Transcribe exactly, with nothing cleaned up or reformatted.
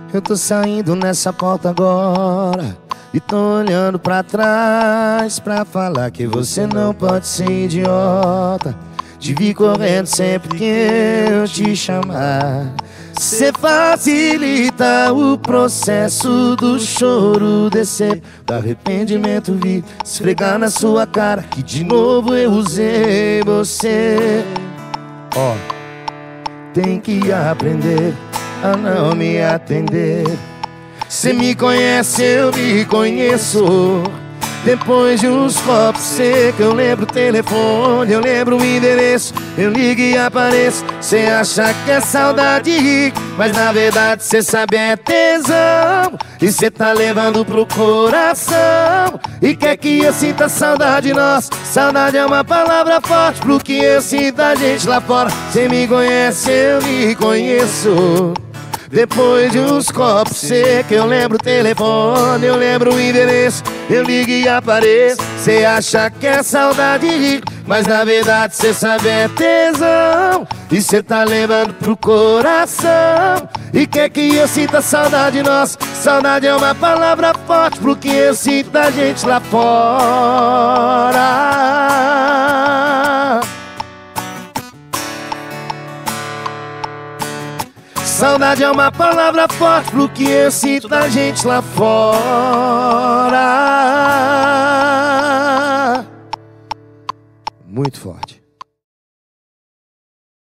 Eu tô saindo nessa porta agora e tô olhando pra trás pra falar que você não pode ser idiota de vir correndo sempre que eu te chamar. Cê facilita o processo do choro descer, do arrependimento vir esfregar na sua cara que de novo eu usei você. Ó, tem que aprender a não me atender. Cê me conhece, eu me conheço. Depois de uns copos secos, eu lembro o telefone, eu lembro o endereço. Eu ligo e apareço. Cê acha que é saudade, mas na verdade cê sabe é tesão. E cê tá levando pro coração e quer que eu sinta saudade. Nossa, saudade é uma palavra forte pro que eu sinto a gente lá fora. Cê me conhece, eu me conheço. Depois de uns copos secos, eu lembro o telefone, eu lembro o endereço. Eu ligo e apareço. Cê acha que é saudade, mas na verdade cê sabe é tesão. E cê tá levando pro coração e quer que eu sinta saudade. Nossa, saudade é uma palavra forte pro que eu sinto da gente lá fora. Saudade é uma palavra forte pro que eu sinto da gente lá fora. Muito forte.